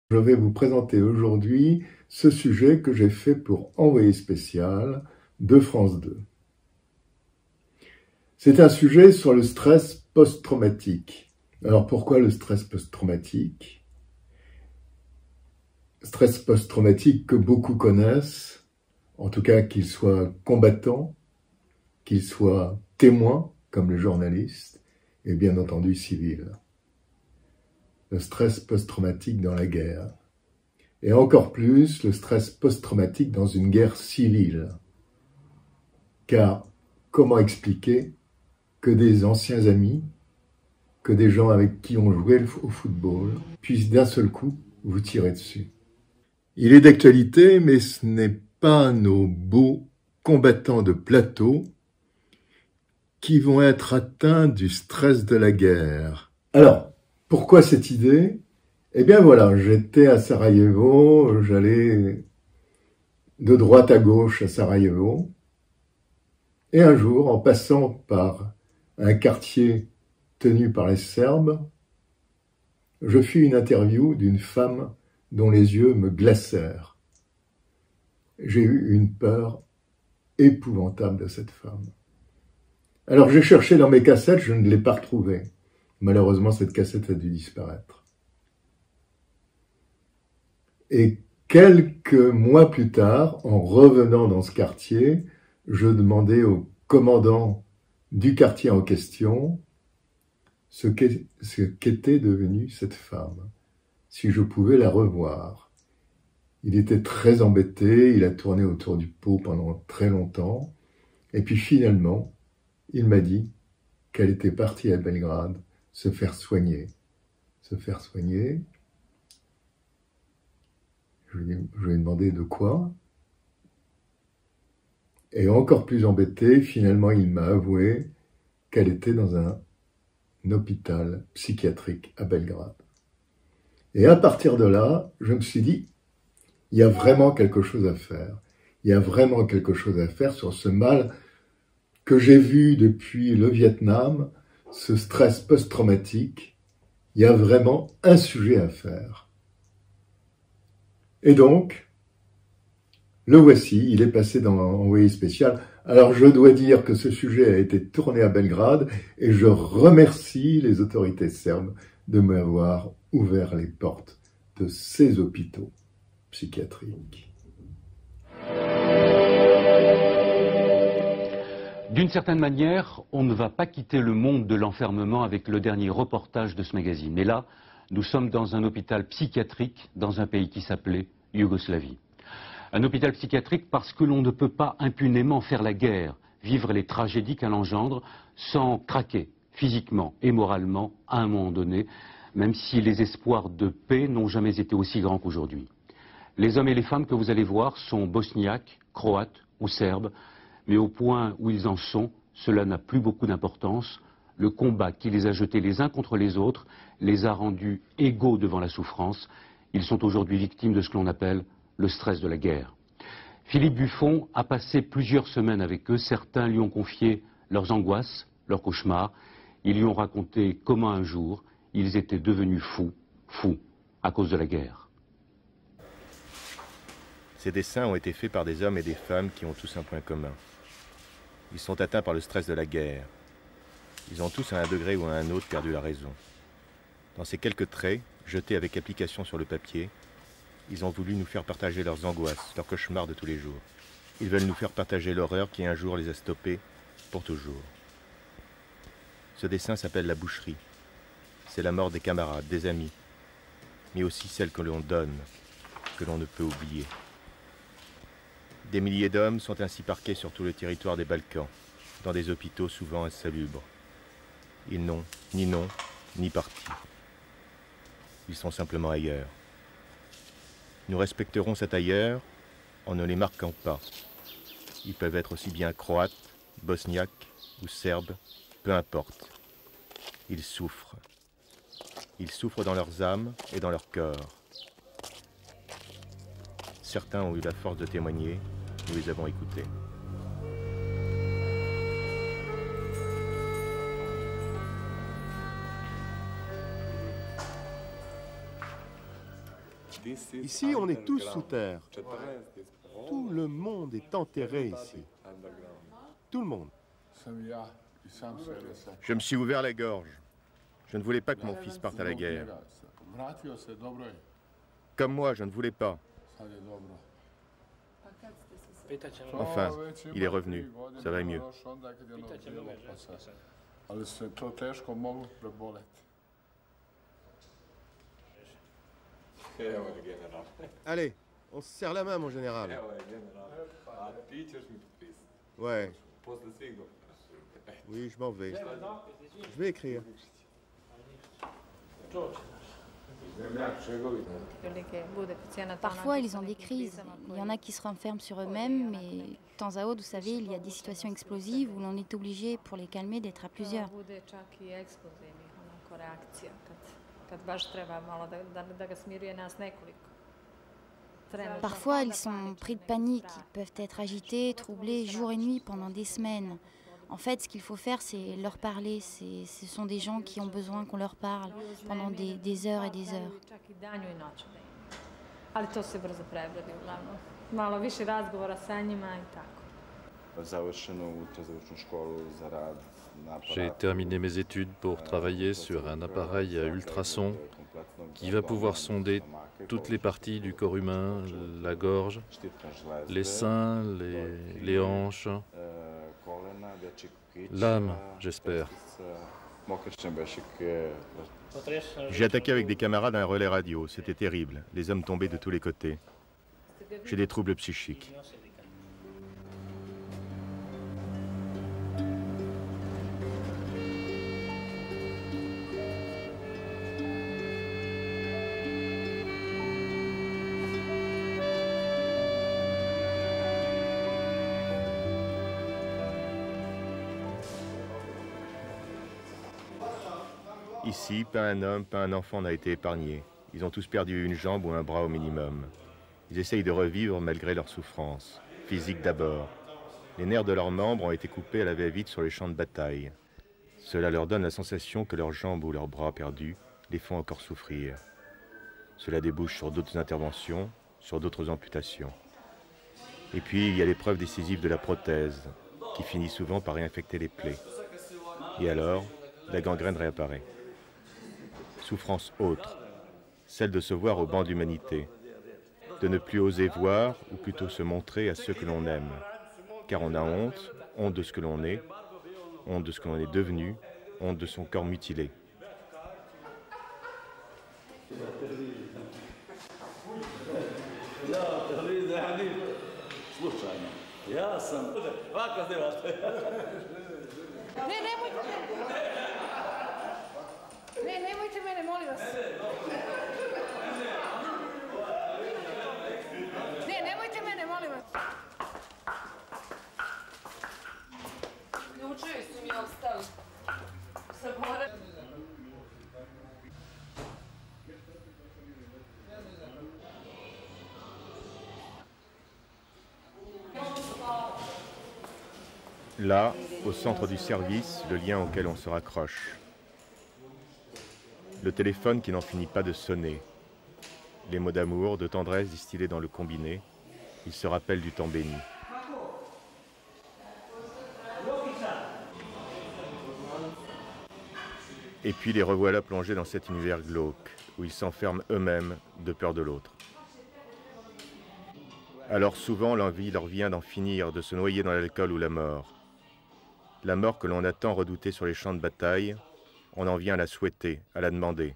Je vais vous présenter aujourd'hui ce sujet que j'ai fait pour Envoyé spécial de France 2. C'est un sujet sur le stress post-traumatique. Alors pourquoi le stress post-traumatique? Stress post-traumatique que beaucoup connaissent, en tout cas qu'ils soient combattants, qu'ils soient témoins, comme les journalistes, et bien entendu civils. Le stress post-traumatique dans la guerre. Et encore plus le stress post-traumatique dans une guerre civile. Car comment expliquer que des anciens amis, que des gens avec qui on jouait au football, puissent d'un seul coup vous tirer dessus? Il est d'actualité, mais ce n'est pas nos beaux combattants de plateau qui vont être atteints du stress de la guerre. Alors, pourquoi cette idée? Eh bien voilà, j'étais à Sarajevo, j'allais de droite à gauche à Sarajevo, et un jour, en passant par un quartier tenu par les Serbes, je fis une interview d'une femme dont les yeux me glacèrent. J'ai eu une peur épouvantable de cette femme. Alors j'ai cherché dans mes cassettes, je ne l'ai pas retrouvée. Malheureusement, cette cassette a dû disparaître. Et quelques mois plus tard, en revenant dans ce quartier, je demandais au commandant du quartier en question ce qu'était devenue cette femme, si je pouvais la revoir. Il était très embêté, il a tourné autour du pot pendant très longtemps, et puis finalement, il m'a dit qu'elle était partie à Belgrade se faire soigner. Se faire soigner. Je lui ai demandé de quoi. Et encore plus embêté, finalement, il m'a avoué qu'elle était dans un hôpital psychiatrique à Belgrade. Et à partir de là, je me suis dit, il y a vraiment quelque chose à faire. Il y a vraiment quelque chose à faire sur ce mal que j'ai vu depuis le Vietnam, ce stress post-traumatique. Il y a vraiment un sujet à faire. Et donc, le voici, il est passé dans Envoyé spécial. Alors je dois dire que ce sujet a été tourné à Belgrade et je remercie les autorités serbes de m'avoir ouvert les portes de ces hôpitaux psychiatriques. D'une certaine manière, on ne va pas quitter le monde de l'enfermement avec le dernier reportage de ce magazine. Mais là, nous sommes dans un hôpital psychiatrique dans un pays qui s'appelait Yougoslavie. Un hôpital psychiatrique parce que l'on ne peut pas impunément faire la guerre, vivre les tragédies qu'elle engendre, sans craquer physiquement et moralement à un moment donné, même si les espoirs de paix n'ont jamais été aussi grands qu'aujourd'hui. Les hommes et les femmes que vous allez voir sont bosniaques, croates ou serbes, mais au point où ils en sont, cela n'a plus beaucoup d'importance. Le combat qui les a jetés les uns contre les autres les a rendus égaux devant la souffrance. Ils sont aujourd'hui victimes de ce que l'on appelle le stress de la guerre. Philippe Buffon a passé plusieurs semaines avec eux. Certains lui ont confié leurs angoisses, leurs cauchemars. Ils lui ont raconté comment un jour, ils étaient devenus fous, à cause de la guerre. Ces dessins ont été faits par des hommes et des femmes qui ont tous un point commun. Ils sont atteints par le stress de la guerre. Ils ont tous à un degré ou à un autre perdu la raison. Dans ces quelques traits, jetés avec application sur le papier, ils ont voulu nous faire partager leurs angoisses, leurs cauchemars de tous les jours. Ils veulent nous faire partager l'horreur qui un jour les a stoppés pour toujours. Ce dessin s'appelle La Boucherie. C'est la mort des camarades, des amis, mais aussi celle que l'on donne, que l'on ne peut oublier. Des milliers d'hommes sont ainsi parqués sur tout le territoire des Balkans, dans des hôpitaux souvent insalubres. Ils n'ont ni nom, ni parti. Ils sont simplement ailleurs. Nous respecterons cet ailleurs en ne les marquant pas. Ils peuvent être aussi bien croates, bosniaques ou serbes, peu importe. Ils souffrent. Ils souffrent dans leurs âmes et dans leur cœur. Certains ont eu la force de témoigner, nous les avons écoutés. Ici, on est tous sous terre. Tout le monde est enterré ici. Tout le monde. Je me suis ouvert la gorge. Je ne voulais pas que mon fils parte à la guerre. Comme moi, je ne voulais pas. Enfin, il est revenu. Ça va mieux. Allez, on se serre la main, mon général. Ouais. Oui, je m'en vais. Je vais écrire. Parfois, ils ont des crises. Il y en a qui se renferment sur eux-mêmes, mais de temps à autre, vous savez, il y a des situations explosives où l'on est obligé, pour les calmer, d'être à plusieurs. Parfois, ils sont pris de panique, ils peuvent être agités, troublés jour et nuit pendant des semaines. En fait, ce qu'il faut faire, c'est leur parler. Ce sont des gens qui ont besoin qu'on leur parle pendant des heures et des heures. J'ai terminé mes études pour travailler sur un appareil à ultrasons qui va pouvoir sonder toutes les parties du corps humain, la gorge, les seins, les hanches, l'âme, j'espère. J'ai attaqué avec des camarades un relais radio. C'était terrible. Les hommes tombaient de tous les côtés. J'ai des troubles psychiques. Ici, pas un homme, pas un enfant n'a été épargné. Ils ont tous perdu une jambe ou un bras au minimum. Ils essayent de revivre malgré leur souffrance. Physique d'abord. Les nerfs de leurs membres ont été coupés à la va-vite sur les champs de bataille. Cela leur donne la sensation que leurs jambes ou leurs bras perdus les font encore souffrir. Cela débouche sur d'autres interventions, sur d'autres amputations. Et puis, il y a l'épreuve décisive de la prothèse, qui finit souvent par réinfecter les plaies. Et alors, la gangrène réapparaît. Souffrance autre, celle de se voir au banc d'humanité, de ne plus oser voir, ou plutôt se montrer à ceux que l'on aime. Car on a honte, honte de ce que l'on est, honte de ce que l'on est devenu, honte de son corps mutilé. Nemojte mene, molim vas. Nemojte mene, molim vas. Juče su mi ostali. Là, au centre du service, le lien auquel on se raccroche. Le téléphone qui n'en finit pas de sonner. Les mots d'amour, de tendresse distillés dans le combiné. Il se rappelle du temps béni. Et puis les revoilà plongés dans cet univers glauque, où ils s'enferment eux-mêmes de peur de l'autre. Alors souvent, l'envie leur vient d'en finir, de se noyer dans l'alcool ou la mort. La mort que l'on a tant redoutée sur les champs de bataille, on en vient à la souhaiter, à la demander.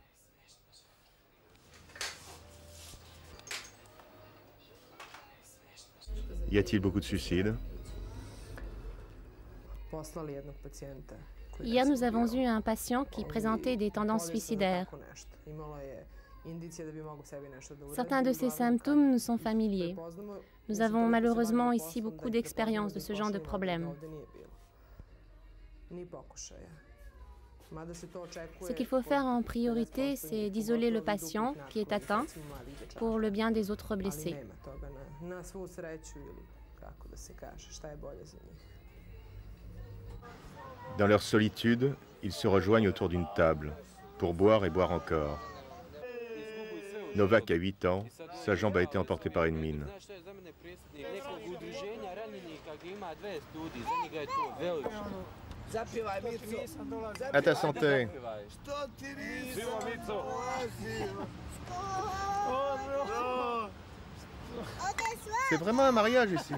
Y a-t-il beaucoup de suicides? Hier, nous avons eu un patient qui présentait des tendances suicidaires. Certains de ces symptômes nous sont familiers. Nous avons malheureusement ici beaucoup d'expérience de ce genre de problème. Ce qu'il faut faire en priorité, c'est d'isoler le patient qui est atteint pour le bien des autres blessés. Dans leur solitude, ils se rejoignent autour d'une table pour boire et boire encore. Novak a 8 ans, sa jambe a été emportée par une mine. À ta santé. C'est vraiment un mariage ici.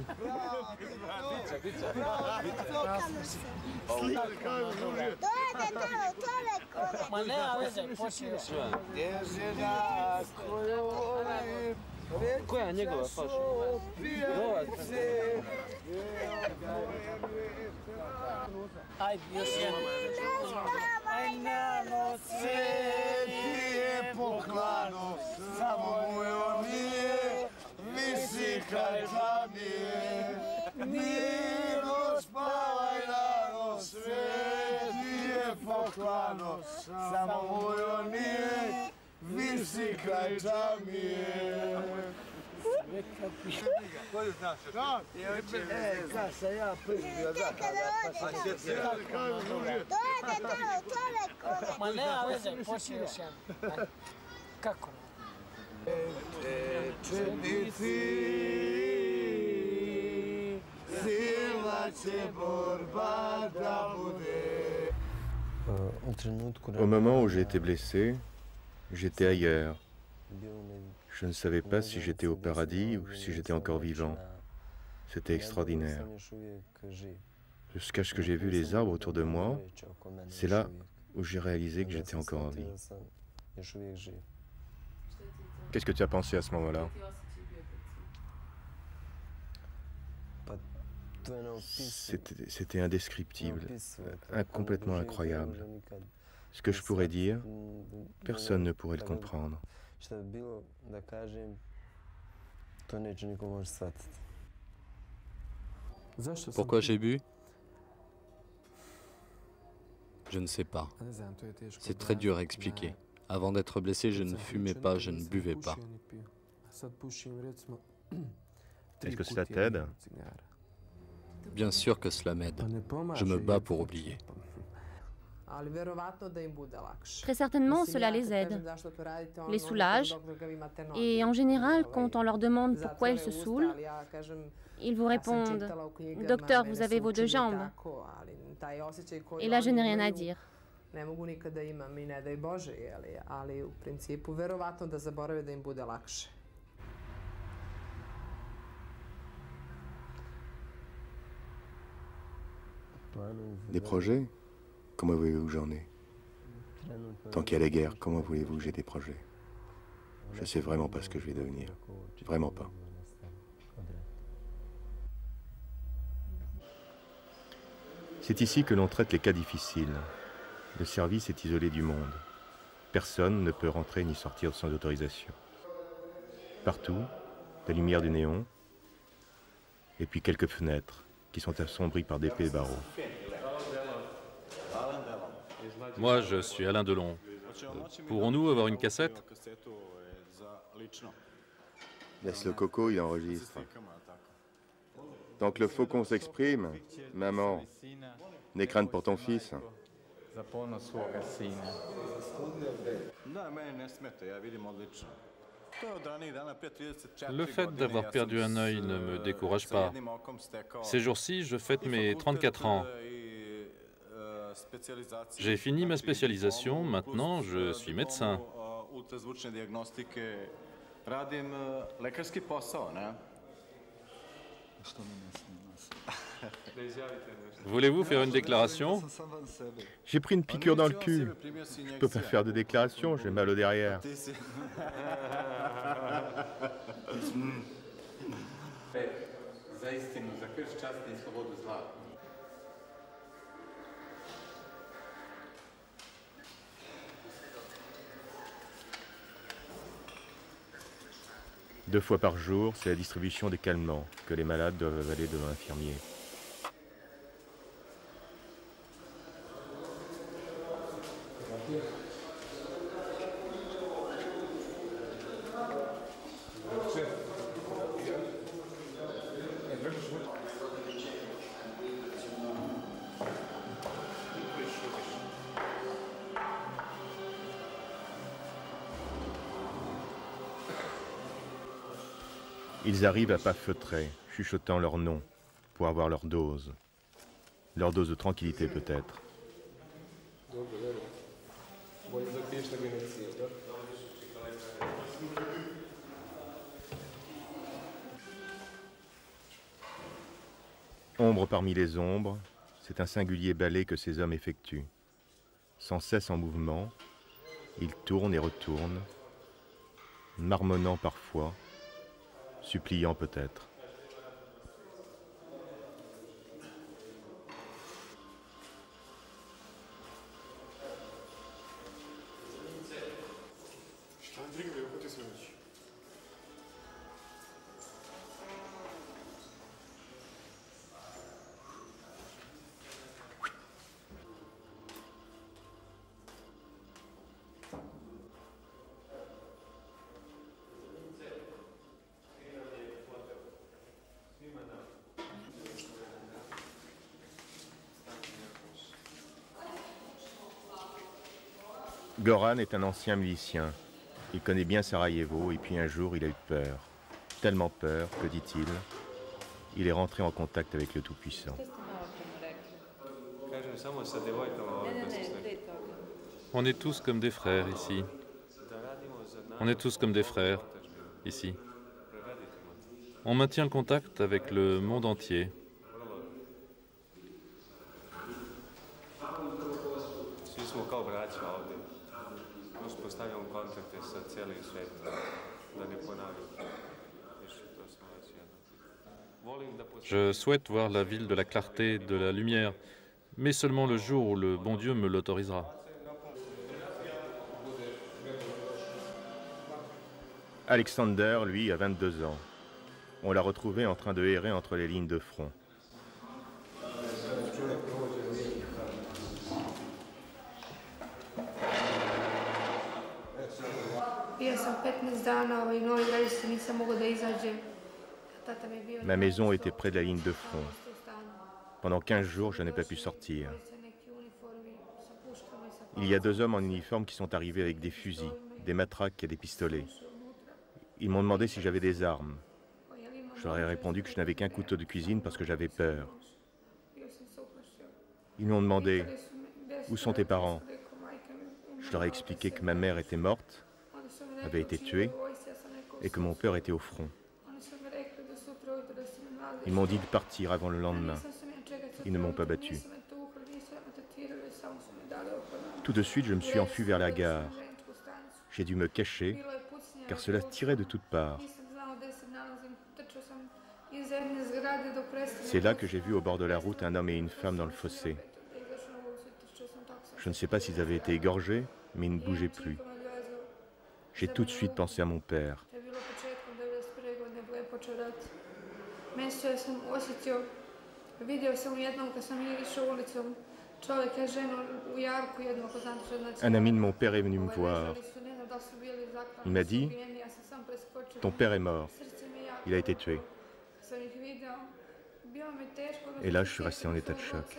Au moment où j'ai été blessé, j'étais ailleurs. Je ne savais pas si j'étais au paradis ou si j'étais encore vivant. C'était extraordinaire. Jusqu'à ce que j'ai vu les arbres autour de moi, c'est là où j'ai réalisé que j'étais encore en vie. Qu'est-ce que tu as pensé à ce moment-là? C'était indescriptible, complètement incroyable. Ce que je pourrais dire, personne ne pourrait le comprendre. Pourquoi j'ai bu? Je ne sais pas. C'est très dur à expliquer. Avant d'être blessé, je ne fumais pas, je ne buvais pas. Est-ce que cela t'aide? Bien sûr que cela m'aide. Je me bats pour oublier. Très certainement, cela les aide, les soulage. Et en général, quand on leur demande pourquoi ils se saoulent, ils vous répondent « Docteur, vous avez vos deux jambes ». Et là, je n'ai rien à dire. Des projets? Comment voulez-vous que j'en ai? Tant qu'il y a la guerre, comment voulez-vous que j'ai des projets? Je sais vraiment pas ce que je vais devenir. Vraiment pas. C'est ici que l'on traite les cas difficiles. Le service est isolé du monde. Personne ne peut rentrer ni sortir sans autorisation. Partout, la lumière du néon, et puis quelques fenêtres qui sont assombries par d'épais barreaux. Moi, je suis Alain Delon. Pourrons-nous avoir une cassette? Laisse le coco, il enregistre. Tant que le faucon s'exprime, maman, n'aie crainte pour ton fils. Le fait d'avoir perdu un œil ne me décourage pas. Ces jours-ci, je fête mes 34 ans. J'ai fini ma spécialisation, maintenant je suis médecin. Voulez-vous faire une déclaration? J'ai pris une piqûre dans le cul. Je peux pas faire de déclaration, j'ai mal au derrière. Deux fois par jour, c'est la distribution des calmants que les malades doivent avaler devant l'infirmier. Ils arrivent à pas feutrés, chuchotant leur nom, pour avoir leur dose. Leur dose de tranquillité peut-être. Ombre parmi les ombres, c'est un singulier ballet que ces hommes effectuent. Sans cesse en mouvement, ils tournent et retournent, marmonnant parfois, suppliant peut-être. Goran est un ancien milicien. Il connaît bien Sarajevo et puis un jour il a eu peur. Tellement peur que, dit-il, il est rentré en contact avec le Tout-Puissant. On est tous comme des frères ici. On est tous comme des frères ici. On maintient le contact avec le monde entier. Je souhaite voir la ville de la clarté, de la lumière, mais seulement le jour où le bon Dieu me l'autorisera. Alexander, lui, a 22 ans. On l'a retrouvé en train de errer entre les lignes de front. Ma maison était près de la ligne de front. Pendant 15 jours, je n'ai pas pu sortir. Il y a 2 hommes en uniforme qui sont arrivés avec des fusils, des matraques et des pistolets. Ils m'ont demandé si j'avais des armes. Je leur ai répondu que je n'avais qu'un couteau de cuisine parce que j'avais peur. Ils m'ont demandé « Où sont tes parents ?» Je leur ai expliqué que ma mère était morte, avait été tuée, et que mon père était au front. Ils m'ont dit de partir avant le lendemain. Ils ne m'ont pas battu. Tout de suite, je me suis enfui vers la gare. J'ai dû me cacher, car cela tirait de toutes parts. C'est là que j'ai vu au bord de la route un homme et une femme dans le fossé. Je ne sais pas s'ils avaient été égorgés, mais ils ne bougeaient plus. J'ai tout de suite pensé à mon père. Un ami de mon père est venu me voir. Il m'a dit « Ton père est mort. Il a été tué. » Et là, je suis resté en état de choc.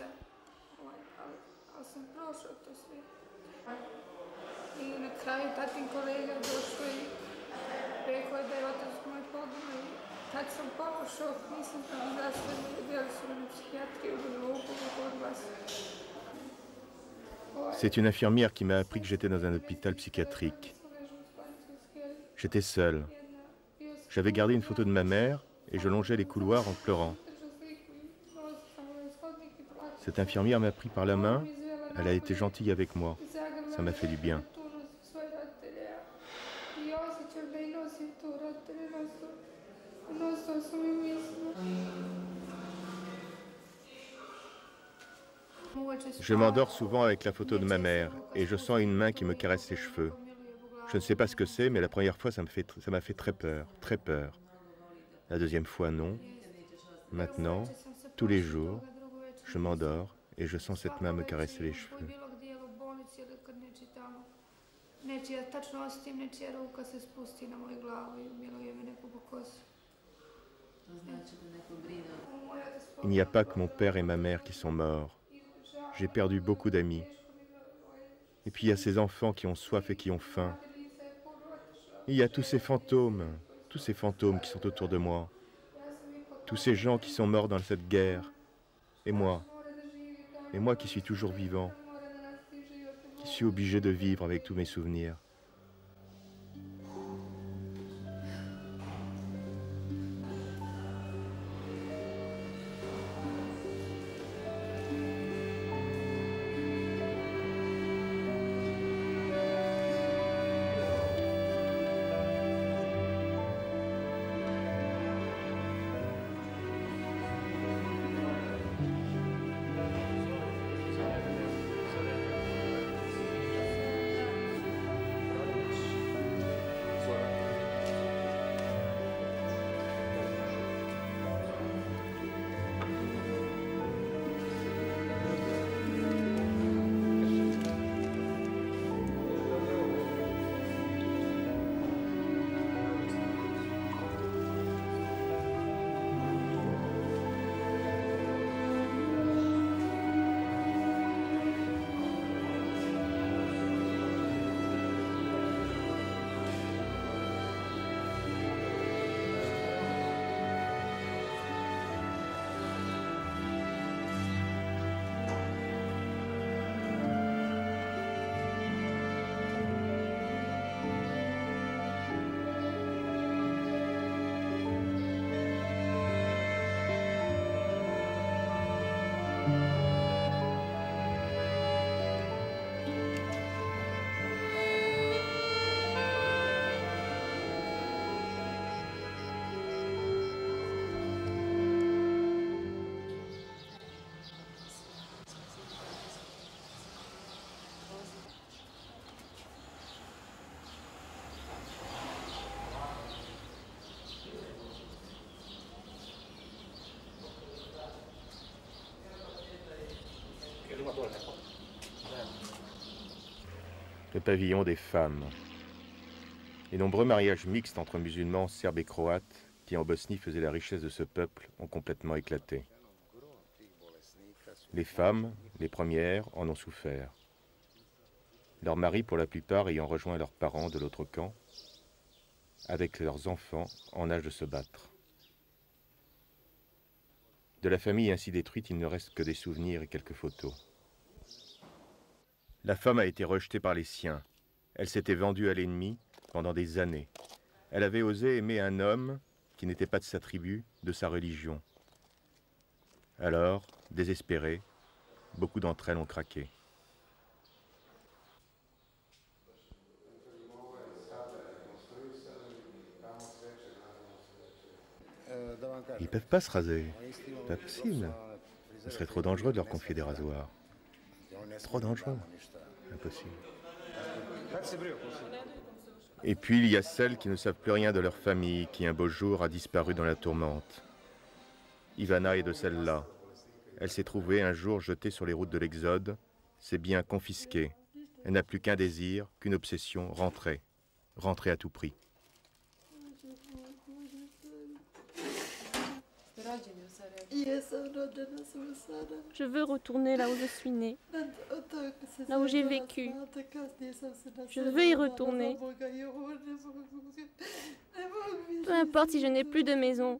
C'est une infirmière qui m'a appris que j'étais dans un hôpital psychiatrique. J'étais seul. J'avais gardé une photo de ma mère et je longeais les couloirs en pleurant. Cette infirmière m'a pris par la main, elle a été gentille avec moi. Ça m'a fait du bien. Je m'endors souvent avec la photo de ma mère et je sens une main qui me caresse les cheveux. Je ne sais pas ce que c'est, mais la première fois, ça m'a fait très peur, très peur. La deuxième fois, non. Maintenant, tous les jours, je m'endors et je sens cette main me caresser les cheveux. Il n'y a pas que mon père et ma mère qui sont morts. J'ai perdu beaucoup d'amis. Et puis il y a ces enfants qui ont soif et qui ont faim. Il y a tous ces tous ces fantômes qui sont autour de moi, tous ces gens qui sont morts dans cette guerre, et moi qui suis toujours vivant, qui suis obligé de vivre avec tous mes souvenirs. Le pavillon des femmes. Les nombreux mariages mixtes entre musulmans, serbes et croates, qui en Bosnie faisaient la richesse de ce peuple, ont complètement éclaté. Les femmes, les premières, en ont souffert. Leurs maris, pour la plupart, ayant rejoint leurs parents de l'autre camp, avec leurs enfants en âge de se battre. De la famille ainsi détruite, il ne reste que des souvenirs et quelques photos. La femme a été rejetée par les siens. Elle s'était vendue à l'ennemi pendant des années. Elle avait osé aimer un homme qui n'était pas de sa tribu, de sa religion. Alors, désespérées, beaucoup d'entre elles ont craqué. Ils ne peuvent pas se raser. Pas possible. Ce serait trop dangereux de leur confier des rasoirs. Trop dangereux. Impossible. Et puis il y a celles qui ne savent plus rien de leur famille, qui un beau jour a disparu dans la tourmente. Ivana est de celle-là. Elle s'est trouvée un jour jetée sur les routes de l'Exode, ses biens confisqués. Elle n'a plus qu'un désir, qu'une obsession, rentrer. Rentrer à tout prix. Je veux retourner là où je suis née, là où j'ai vécu. Je veux y retourner. Peu importe si je n'ai plus de maison.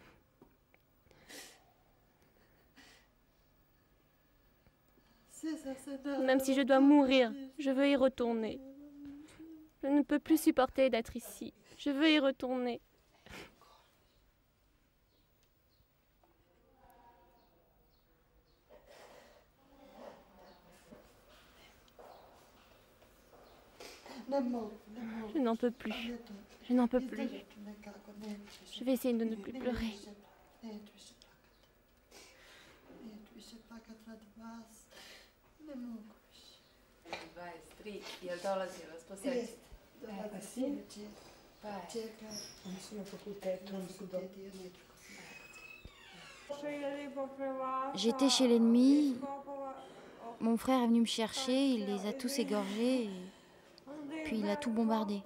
Même si je dois mourir, je veux y retourner. Je ne peux plus supporter d'être ici. Je veux y retourner. Je n'en peux plus. Je n'en peux plus. Je vais essayer de ne plus pleurer. J'étais chez l'ennemi. Mon frère est venu me chercher, il les a tous égorgés. Puis il a tout bombardé.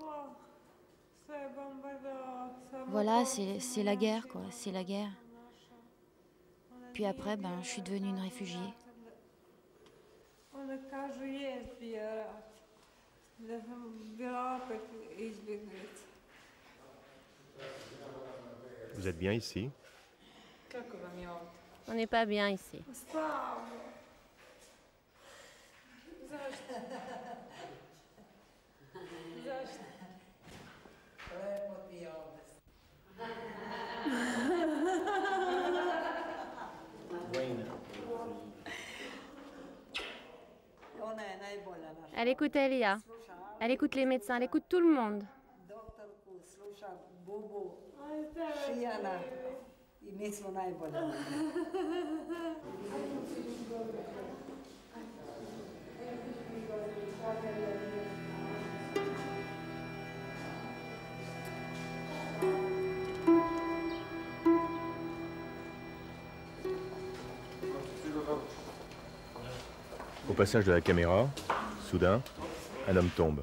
Voilà, c'est la guerre, quoi. C'est la guerre. Puis après, je suis devenue une réfugiée. Vous êtes bien ici? On n'est pas bien ici. Elle écoute Elia, elle écoute les médecins, elle écoute tout le monde. Au passage de la caméra, soudain, un homme tombe.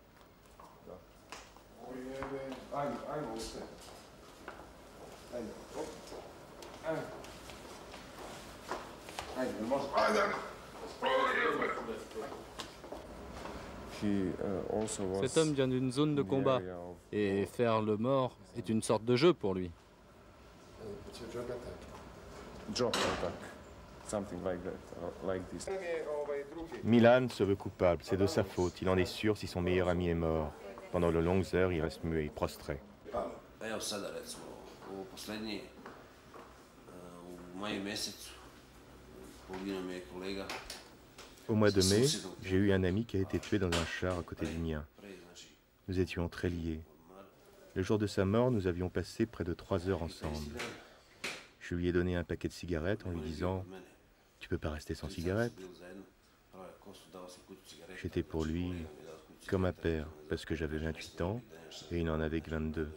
Cet homme vient d'une zone de combat et faire le mort est une sorte de jeu pour lui. Milan se veut coupable, c'est de sa faute. Il en est sûr si son meilleur ami est mort. Pendant de longues heures, il reste muet, prostré. Au mois de mai, j'ai eu un ami qui a été tué dans un char à côté du mien. Nous étions très liés. Le jour de sa mort, nous avions passé près de 3 heures ensemble. Je lui ai donné un paquet de cigarettes en lui disant « Tu peux pas rester sans cigarettes ?» J'étais pour lui comme un père, parce que j'avais 28 ans et il n'en avait que 22.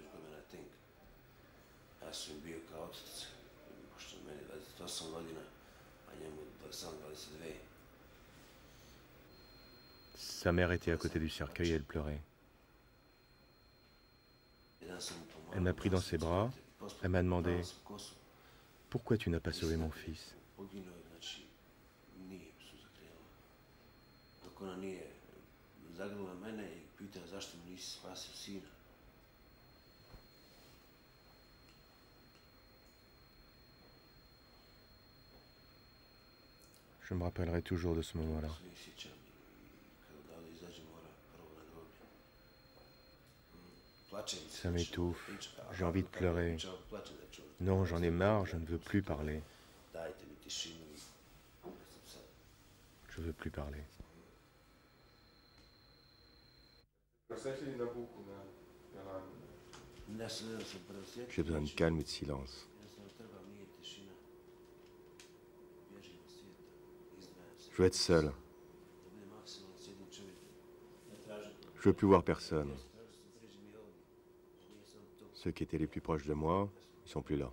Sa mère était à côté du cercueil et elle pleurait. Elle m'a pris dans ses bras, elle m'a demandé « Pourquoi tu n'as pas sauvé mon fils ?» Je me rappellerai toujours de ce moment-là. Ça m'étouffe, j'ai envie de pleurer. Non, j'en ai marre, je ne veux plus parler. Je veux plus parler. J'ai besoin de calme et de silence. Je veux être seul. Je veux plus voir personne. Ceux qui étaient les plus proches de moi, ils sont plus là.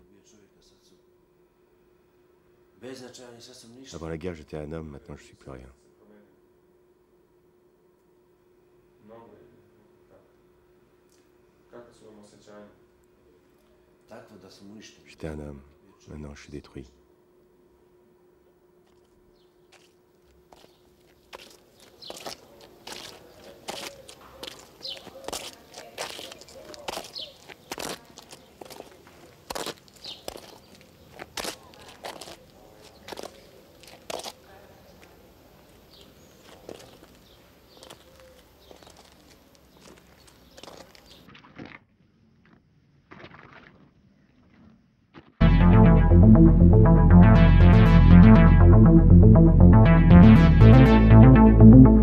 Avant la guerre, j'étais un homme, maintenant je suis plus rien. J'étais un homme, maintenant je suis détruit. Thank you.